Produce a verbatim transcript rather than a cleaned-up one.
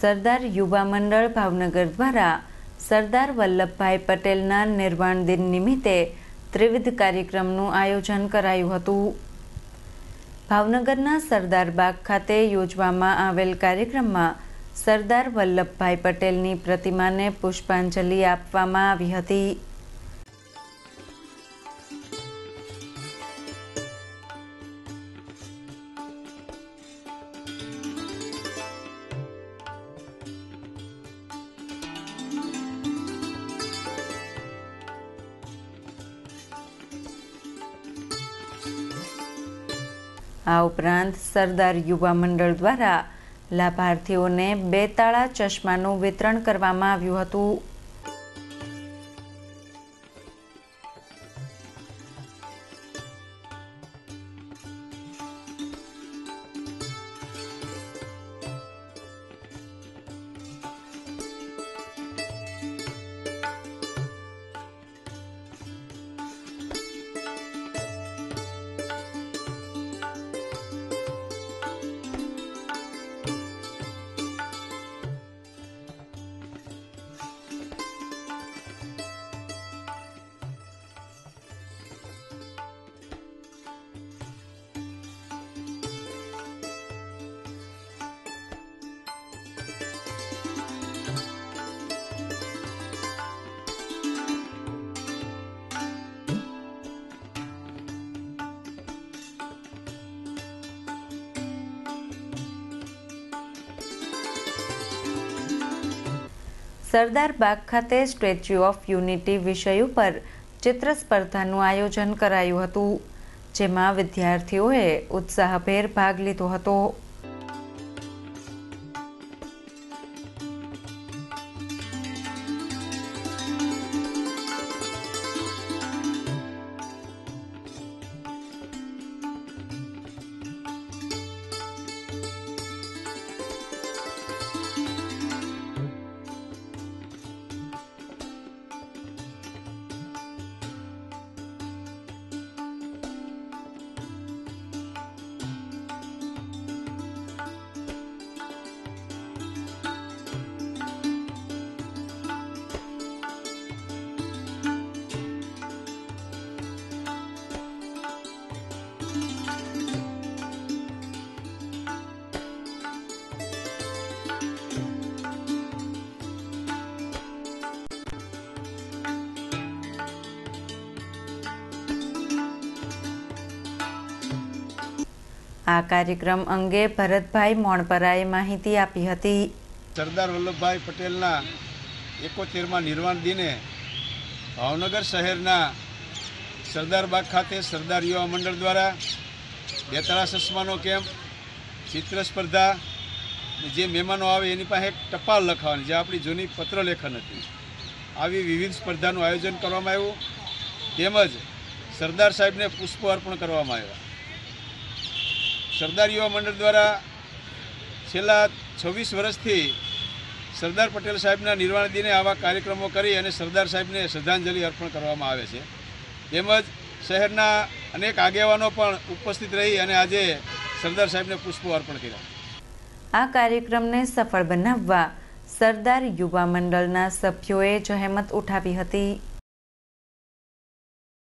સરદાર યુવા મંડળ ભાવનગર દ્વારા સરદાર વલ્લભભાઈ પટેલના નિર્વાણ દિન નિમિત્તે ત્રિવિધ કાર્યક્રમનું આયોજન કરાયું હતું। ભાવનગરના સરદાર બાગ ખાતે યોજવામાં આવેલ કાર્યક્રમમાં સરદાર વલ્લભભાઈ પટેલની પ્રતિમાને પુષ્પાંજલિ આપવામાં આવી હતી। આ ઉપરાંત સરદાર યુવા મંડળ દ્વારા લાભાર્થીઓને બે તાળા ચશ્માનું વિતરણ કરવામાં આવ્યું હતું। સરદાર બાગ ખાતે સ્ટેચ્યુ ઓફ યુનિટી વિષય ઉપર ચિત્ર સ્પર્ધાનું આયોજન કરાયું હતું, જેમાં વિદ્યાર્થીઓએ ઉત્સાહભેર ભાગ લીધો હતો। આ કાર્યક્રમ અંગે ભરતભાઈ મોણપરાએ માહિતી આપી હતી। સરદાર વલ્લભભાઈ પટેલના એકોતેરમાં નિર્વાણ દિને ભાવનગર શહેરના સરદાર બાગ ખાતે સરદાર યુવા મંડળ દ્વારા બે તાળા ચશ્માનો કેમ્પ, ચિત્ર સ્પર્ધા, જે મહેમાનો આવે એની પાસે એક ટપાલ લખવાની, જે આપણી જૂની પત્રલેખન હતી, આવી વિવિધ સ્પર્ધાનું આયોજન કરવામાં આવ્યું। તેમજ સરદાર સાહેબને પુષ્પો અર્પણ કરવામાં આવ્યા। સરદાર યુવા મંડળ દ્વારા છેલ્લા છવ્વીસ વર્ષથી સરદાર પટેલ સાહેબના નિર્વાણ દિને આવા કાર્યક્રમો કરી અને સરદાર સાહેબને શ્રદ્ધાંજલિ અર્પણ કરવામાં આવે છે। તેમજ શહેરના અનેક આગેવાનો પણ ઉપસ્થિત રહી અને આજે સરદાર સાહેબને પુષ્પો અર્પણ કર્યા। આ કાર્યક્રમને સફળ બનાવવા સરદાર યુવા મંડળના સભ્યોએ જહેમત ઉઠાવી હતી।